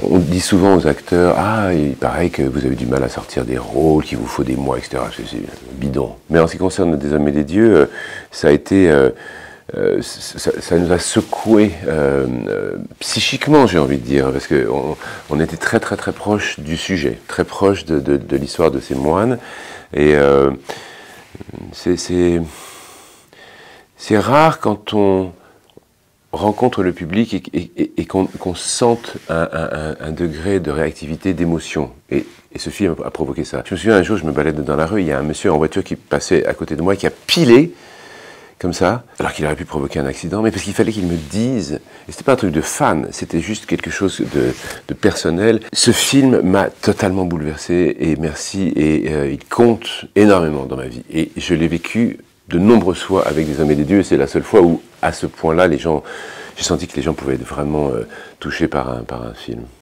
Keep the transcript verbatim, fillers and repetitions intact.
On dit souvent aux acteurs, ah, il paraît que vous avez du mal à sortir des rôles, qu'il vous faut des mois, et cetera. C'est bidon. Mais en ce qui concerne Des Hommes et des Dieux, euh, ça a été, euh, euh, ça, ça nous a secoué euh, euh, psychiquement, j'ai envie de dire, parce qu'on on était très très très proche du sujet, très proche de, de, de l'histoire de ces moines. Et euh, c'est c'est rare quand on rencontre le public et, et, et, et qu'on qu'on sente un, un, un degré de réactivité, d'émotion. Et, et ce film a provoqué ça. Je me souviens un jour, je me baladais dans la rue, il y a un monsieur en voiture qui passait à côté de moi, qui a pilé, comme ça, alors qu'il aurait pu provoquer un accident, mais parce qu'il fallait qu'il me dise, et c'était pas un truc de fan, c'était juste quelque chose de, de personnel. Ce film m'a totalement bouleversé, et merci, et euh, il compte énormément dans ma vie. Et je l'ai vécu de nombreuses fois avec Des Hommes et des Dieux, c'est la seule fois où, à ce point-là, les gens, j'ai senti que les gens pouvaient être vraiment euh, touchés par un, par un film.